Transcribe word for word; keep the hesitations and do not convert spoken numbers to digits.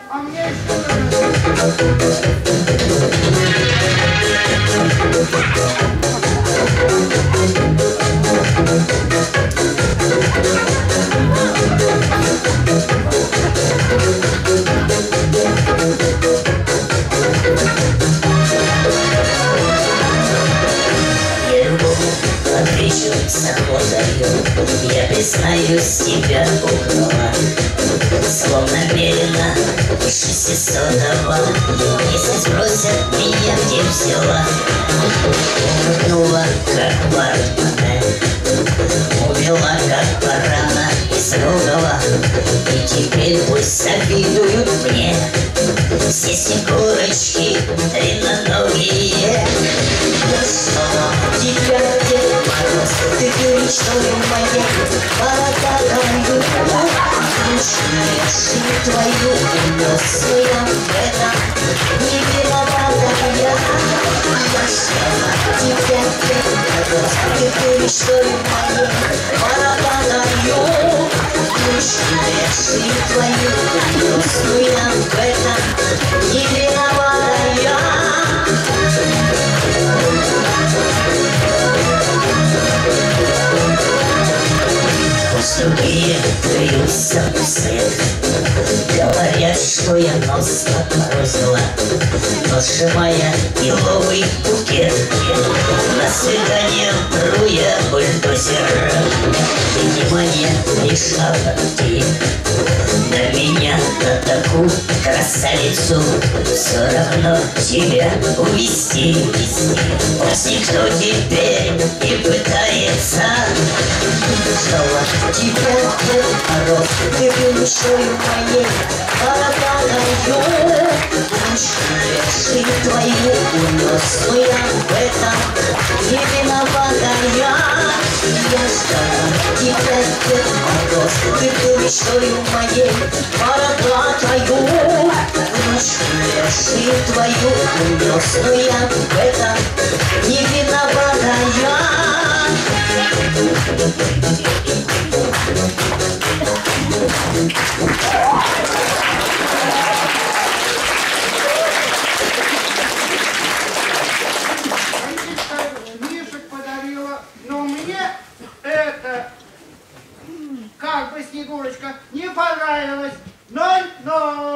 А мне еще отвечу с охотой, я признаюсь, тебя украла, словно намеренно шестисотого. Если спросят меня, где взяла, умыкнула, как портмоне, увела, как барана из рогова, и теперь пусть завидуют мне все снегурочки длинноногие. Я снова тебя Дед Мороз, ты мечтою моей бородатою, душная жизнь твою унес, но я в этом не виновата я. Я снова тебя Дед Мороз, ты мечтою моей бородатою, душная жизнь твою унес, но я в этом не виновата я. Другие плюются вслед, говорят, что я нос отморозила, но сжимая еловый букет, на свидание пру я бульдозер. И внимание лишь обойти на меня, на такую красавицу, все равно тебя увести. Пусть никто теперь не пытается. Снова тебя Дед Мороз, ты душою моей бородатою, душную жизнь твою унес, но я в этом не виновата я. Я ждала тебя, Дед Мороз, ты душою моей бородатою, душную жизнь твою унес, но я в этом не виновата я. книжек подарила, но мне это, как бы, Снегурочка, не понравилось. Ноль-ноль.